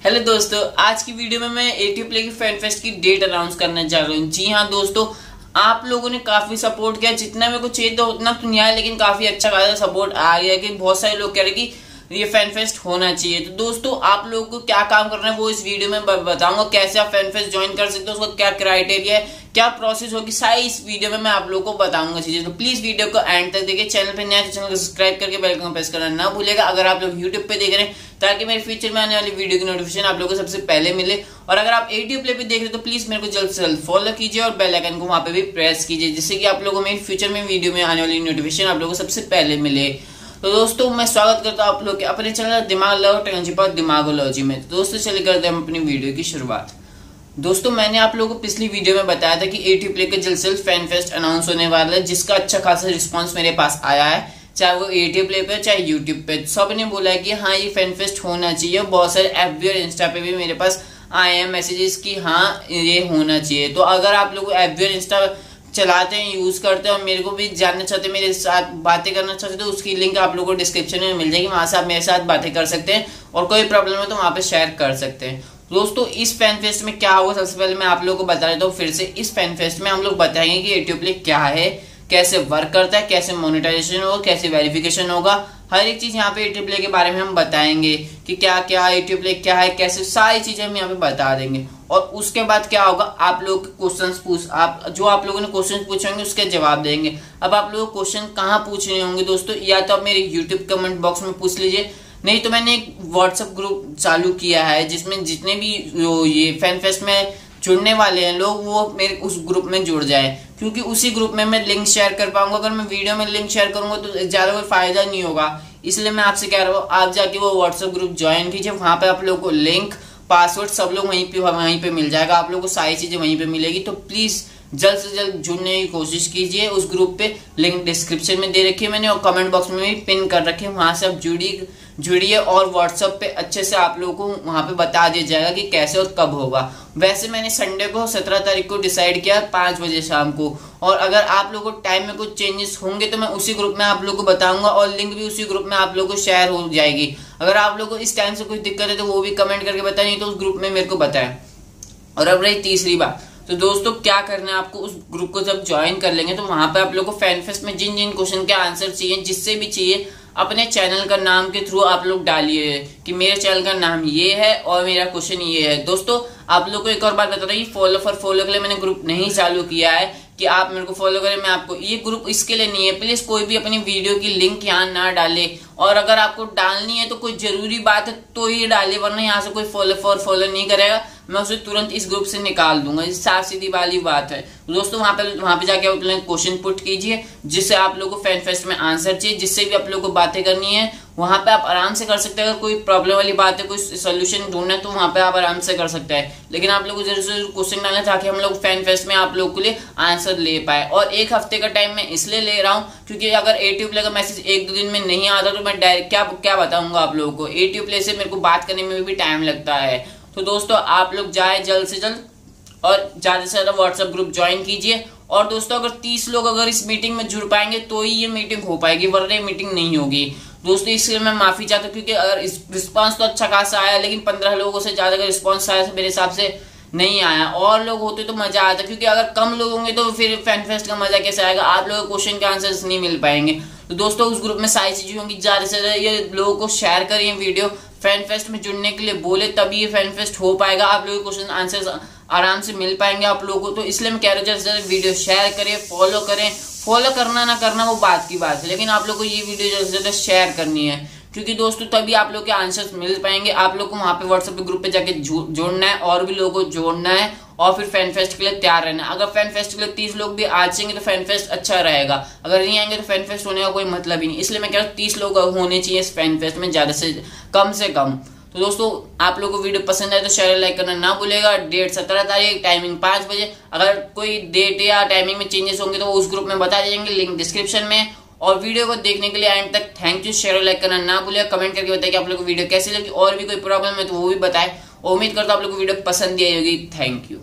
Hello दोस्तों, आज की वीडियो में मैं एटीओ प्ले की फैन फेस्ट की डेट अनाउंस करना चाह रहा हूँ। जी हाँ दोस्तों, आप लोगों ने काफी सपोर्ट किया। जितना मेरे को चाहिए था उतना तो नहीं आया, लेकिन काफी अच्छा खासा सपोर्ट आ गया कि बहुत सारे लोग कह रहे कि ये फैन फेस्ट होना चाहिए। तो दोस्तों, आप लोगों को क्या काम करना है वो इस वीडियो में बताऊंगा। कैसे आप फैन फेस्ट ज्वाइन कर सकते हो, उसका क्या क्राइटेरिया है, क्या प्रोसेस होगी, सारी इस वीडियो में मैं आप लोगों को बताऊंगा चीजें। तो प्लीज वीडियो को एंड तक देखिए। चैनल पे नया तो चैनल को सब्सक्राइब करके बेल आइकन प्रेस करना ना भूलेगा। अगर आप लोग यूट्यूब पे देख रहे हैं ताकि मेरे फ्यूचर में आने वाली वीडियो की नोटिफिकेशन आप लोगों को सबसे पहले मिले। और अगर आप एटीओ प्ले पे देख रहे हो तो प्लीज मेरे को जल्द से जल्द फॉलो कीजिए और बेल आइकन को वहां पे भी प्रेस कीजिए, जिससे कि आप लोगों को मेरे फ्यूचर में वीडियो में आने वाली नोटिफिकेशन आप लोगों को सबसे पहले मिले। तो दोस्तों, मैं स्वागत करता हूं आप लोग के अपने चैनल दिमाग लव टेक्नोलॉजी पर दिमागोलॉजी में। तो दोस्तों, चलिए करते हैं हम अपनी वीडियो की शुरुआत। दोस्तों, मैंने आप लोगों को पिछली वीडियो में बताया था कि एटीओ प्ले के जल्द से जल्द फैन फेस्ट अनाउंस होने वाला है, जिसका अच्छा खासा रिस्पांस मेरे पास आया है, चाहे वो एटीओ प्ले पे चाहे यूट्यूब पे। सबने बोला है कि हाँ ये फैन फेस्ट होना चाहिए। बहुत सारे एफबी और इंस्टा पे भी मेरे पास आए हैं मैसेजेस कि हाँ ये होना चाहिए। तो अगर आप लोग एफबी और इंस्टा चलाते हैं, यूज करते हैं और मेरे को भी जानना चाहते हैं, मेरे साथ बातें करना चाहते हैं, तो उसकी लिंक आप लोगों को डिस्क्रिप्शन में मिल जाएगी। वहां से आप मेरे साथ बातें कर सकते हैं और कोई प्रॉब्लम है तो वहां पे शेयर कर सकते हैं। दोस्तों, इस फैन फेस्ट में क्या होगा, सबसे पहले मैं आप लोगों को बता देता हूँ फिर से। इस फैन फेस्ट में हम लोग बताएंगे कि एटीओ प्ले क्या है, कैसे वर्क करता है, कैसे मोनेटाइजेशन होगा, कैसे वेरिफिकेशन होगा। हर एक चीज यहाँ पे एटीओ प्ले के बारे में हम बताएंगे कि क्या क्या एटीओ प्ले क्या है, कैसे सारी चीजें हम यहाँ पे बता देंगे। और उसके बाद क्या होगा, आप लोग क्वेश्चंस जो आप लोगों ने क्वेश्चन पूछे होंगे उसके जवाब देंगे। अब आप लोग क्वेश्चन कहाँ पूछने होंगे दोस्तों, या तो आप मेरे यूट्यूब कमेंट बॉक्स में पूछ लीजिए, नहीं तो मैंने एक व्हाट्सएप ग्रुप चालू किया है जिसमें जितने भी ये फैन फेस्ट में जुड़ने वाले हैं लोग, वो मेरे उस ग्रुप में जुड़ जाए, क्योंकि उसी ग्रुप में मैं लिंक शेयर कर पाऊंगा। अगर मैं वीडियो में लिंक शेयर करूंगा तो ज्यादा कोई फायदा नहीं होगा। इसलिए मैं आपसे कह रहा हूँ, आप जाके वो व्हाट्सएप ग्रुप ज्वाइन कीजिए। वहां पे आप लोगों को लिंक, पासवर्ड सब लोग वहीं पे मिल जाएगा। आप लोगों को सारी चीजें वहीं पे मिलेगी। तो प्लीज जल्द से जल्द जुड़ने की कोशिश कीजिए उस ग्रुप पे। लिंक डिस्क्रिप्शन में दे रखी है मैंने और कमेंट बॉक्स में भी पिन कर रखे हैं। वहां से आप जुड़िए और व्हाट्सएप पे अच्छे से आप लोगों को वहां पे बता दिया जाएगा कि कैसे और कब होगा। वैसे मैंने संडे को 17 तारीख को डिसाइड किया 5 बजे शाम को। और अगर आप लोगों को टाइम में कुछ चेंजेस होंगे तो मैं उसी ग्रुप में आप लोगों को बताऊंगा और लिंक भी उसी ग्रुप में आप लोगों को शेयर हो जाएगी। अगर आप लोगों को इस टाइम से कुछ दिक्कत है तो वो भी कमेंट करके बताएं, नहीं तो उस ग्रुप में मेरे को बताएं। और अब रही तीसरी बात, तो दोस्तों क्या करना है आपको, उस ग्रुप को जब ज्वाइन कर लेंगे तो वहां पे आप लोगों को फैन फेस्ट में जिन जिन क्वेश्चन के आंसर चाहिए, जिससे भी चाहिए, अपने चैनल का नाम के थ्रू आप लोग डालिए कि मेरे चैनल का नाम ये है और मेरा क्वेश्चन ये है। दोस्तों, आप लोग को एक और बात बता रहा हूँ, फॉलो के लिए मैंने ग्रुप नहीं चालू किया है कि आप मेरे को फॉलो करें। मैं आपको ये ग्रुप इसके लिए नहीं है। प्लीज कोई भी अपनी वीडियो की लिंक यहाँ ना डाले, और अगर आपको डालनी है तो कोई जरूरी बात है तो ही डालिए, वरना यहाँ से कोई फॉलो नहीं करेगा, मैं उसे तुरंत इस ग्रुप से निकाल दूंगा। साफ सीधी वाली बात है। दोस्तों, वहां पे जाके आप क्वेश्चन पुट कीजिए, जिससे आप लोगों को फैन फेस्ट में आंसर चाहिए, जिससे भी आप लोगों को बातें करनी है वहां पे आप आराम से कर सकते हैं। अगर कोई प्रॉब्लम वाली बात है, कोई सोल्यूशन ढूंढना है तो वहां पे आप आराम से कर सकते हैं। लेकिन आप लोगों को जरूर से क्वेश्चन डालना ताकि हम लोग फैन फेस्ट में आप लोगों के लिए आंसर ले पाए। और 1 हफ्ते का टाइम मैं इसलिए ले रहा हूँ क्योंकि अगर एटीओ प्ले का मैसेज 1-2 दिन में नहीं आता तो मैं डायरेक्ट क्या बताऊंगा आप लोगों को। एटीओ प्ले से मेरे को बात करने में भी टाइम लगता है। तो दोस्तों, आप लोग जाए जल्द से जल्द और ज्यादा से ज्यादा व्हाट्सएप ग्रुप ज्वाइन कीजिए। और दोस्तों, अगर 30 लोग अगर इस मीटिंग में जुड़ पाएंगे तो ही ये मीटिंग हो पाएगी, वरना ये मीटिंग नहीं होगी। दोस्तों, इसके लिए मैं माफी चाहता हूँ, क्योंकि अगर इस रिस्पांस तो अच्छा खासा आया, लेकिन 15 लोगों से ज्यादा का रिस्पांस आया मेरे हिसाब से नहीं आया। और लोग होते तो मजा आता, क्योंकि अगर कम लोग होंगे तो फिर फैन फेस्ट का मजा कैसे आएगा, आप लोगों को क्वेश्चन के आंसर्स नहीं मिल पाएंगे। तो दोस्तों, उस ग्रुप में सारी चीजें होंगी। ज्यादा से ज्यादा ये लोगों को शेयर करिए वीडियो, फैन फेस्ट में जुड़ने के लिए बोले, तभी ये फैन फेस्ट हो पाएगा। आप लोगों को क्वेश्चन आंसर्स आराम से मिल पाएंगे आप लोगों को। तो इसलिए मैं कह रहा हूँ जल्द से जल्द वीडियो शेयर करें, फॉलो करें। फॉलो करना ना करना वो बात की बात है, लेकिन आप लोग को ये वीडियो जल्द से ज्यादा शेयर करनी है, क्योंकि दोस्तों तभी आप लोग के आंसर्स मिल पाएंगे। आप लोग को वहां पे व्हाट्सएप ग्रुप पे जाके जोड़ना है और भी लोगों को जोड़ना है और फिर फैन फेस्ट के लिए तैयार रहना है। अगर फैन फेस्ट के लिए 30 लोग भी आ जाएंगे तो फैन फेस्ट अच्छा रहेगा, अगर नहीं आएंगे तो फैन फेस्ट होने का कोई मतलब ही नहीं। इसलिए मैं कह रहा हूँ 30 लोग होने चाहिए इस फैन फेस्ट में, ज्यादा से कम। तो दोस्तों, आप लोगों को वीडियो पसंद आए तो शेयर लाइक करना ना भूलेगा। डेट 17 तारीख, टाइमिंग 5 बजे। अगर कोई डेट या टाइमिंग में चेंजेस होंगे तो वो उस ग्रुप में बता देंगे, लिंक डिस्क्रिप्शन में। और वीडियो को देखने के लिए एंड तक थैंक यू। शेयर लाइक करना ना भूलेगा। कमेंट करके बताइए कि आप लोगों को वीडियो कैसी लगी, और भी कोई प्रॉब्लम है तो वो भी बताएं। उम्मीद करता हूं आप लोगों को वीडियो पसंद आई होगी। Thank you.